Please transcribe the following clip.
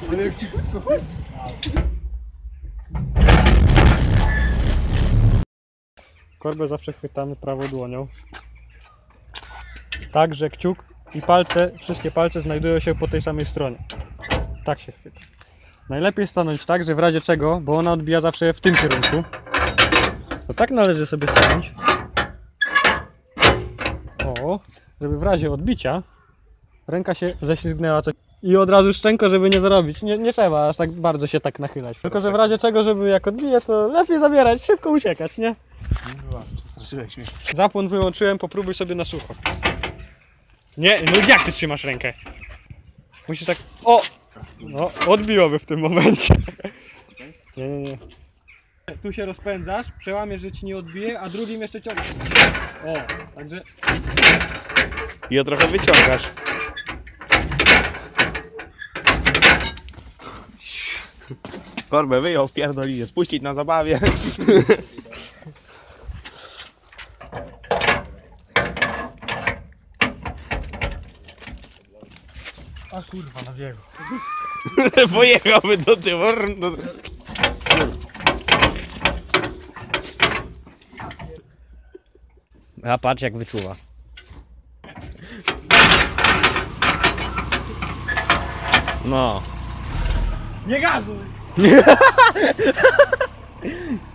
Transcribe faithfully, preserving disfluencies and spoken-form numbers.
Ale jak ci Korbę zawsze chwytamy prawą dłonią. Tak, że kciuk i palce, wszystkie palce znajdują się po tej samej stronie. Tak się chwyta. Najlepiej stanąć tak, że w razie czego, bo ona odbija zawsze w tym kierunku, to tak należy sobie stanąć. O, żeby w razie odbicia ręka się ześlizgnęła coś. I od razu szczęko, żeby nie zarobić. Nie, nie trzeba aż tak bardzo się tak nachylać. Tylko, że w razie czego, żeby jak odbije, to lepiej zabierać, szybko uciekać, nie? Straszyłeś mnie. Zapłon wyłączyłem, popróbuj sobie na sucho. Nie, no jak ty trzymasz rękę? Musisz tak... O! No, odbiłoby w tym momencie. Nie, nie, nie. Tu się rozpędzasz, przełamiesz, że ci nie odbije, a drugim jeszcze ciągniesz. O, także... I ją trochę wyciągasz. Korbę wyjął, wpierdolinie, spuścić na zabawie. A kurwa, na biegu. Pojechałby do tyłu. Do... A patrz jak wyczuwa. No. Nie gazuj!